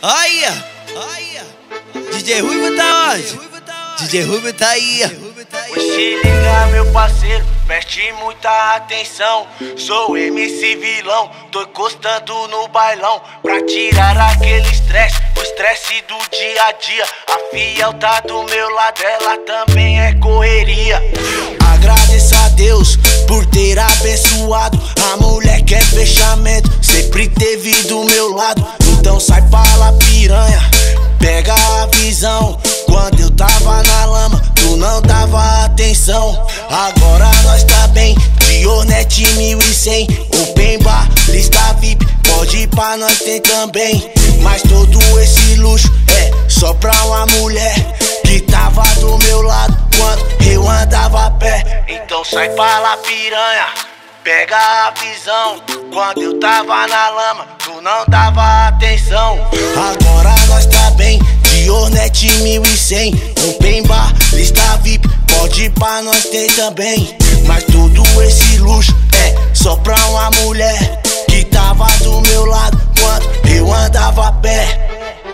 Olha, DJ Ruivo tá onde? DJ Ruivo tá aí. Se liga, meu parceiro, preste muita atenção. Sou MC vilão, tô encostando no bailão pra tirar aquele estresse, o estresse do dia a dia. A Fiel tá do meu lado, ela também é correria. Agradeço a Deus por ter abençoado. A mulher que é fechamento, sempre teve do meu lado. Então sai pra lá, piranha, pega a visão. Quando eu tava na lama, tu não dava atenção. Agora nós tá bem, de Hornet 1100, Open Bar, lista VIP, pode ir pra nós tem também. Mas todo esse luxo é só pra uma mulher que tava do meu lado quando eu andava a pé. Então sai pra lá, piranha, pega a visão. Quando eu tava na lama, tu não dava atenção. Agora nós tá bem, de Hornet 1100, Open Bar, lista VIP, pode ir pra nós tem também. Mas todo esse luxo é só pra uma mulher que tava do meu lado quando eu andava a pé.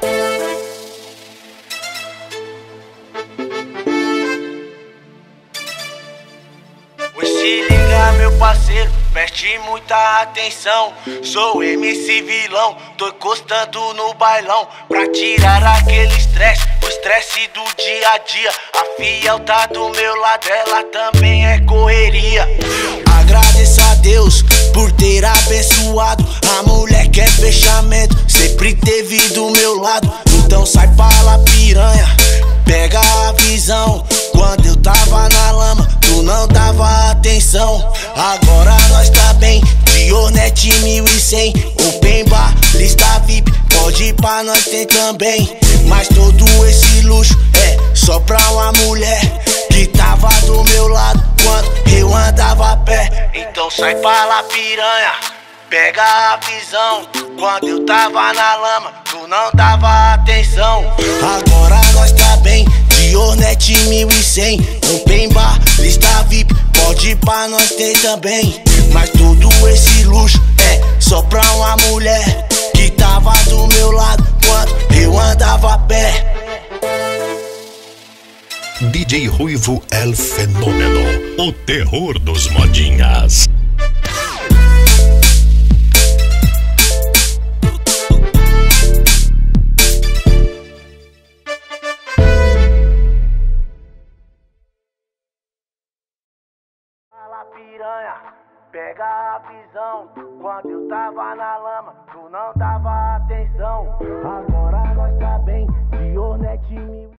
Se liga, meu parceiro, preste muita atenção. Sou MC vilão, tô encostando no bailão pra tirar aquele estresse, o estresse do dia a dia. A Fiel tá do meu lado, ela também é correria. Agradeço a Deus por ter abençoado. A mulher que é fechamento, sempre teve do meu lado. Então sai pra lá, piranha, pega a visão. Quando eu tava na lama, tu não dava atenção. Agora nós tá bem, de Hornet 1100, Open Bar, lista VIP, pode ir pra nós tem também. Mas todo esse luxo é só pra uma mulher que tava do meu lado quando eu andava a pé. Então sai pra lá, piranha, pega a visão. Quando eu tava na lama, tu não dava atenção. Agora nós tá bem, de Hornet 1100, Open Bar, lista VIP, pode ir pra nós tem também. Mas todo esse luxo é só pra uma mulher que tava do meu lado quando eu andava a pé. DJ Ruivo El Fenômeno, o terror dos modinhas. Fala, piranha, pega a visão. Quando eu tava na lama, tu não dava atenção. Agora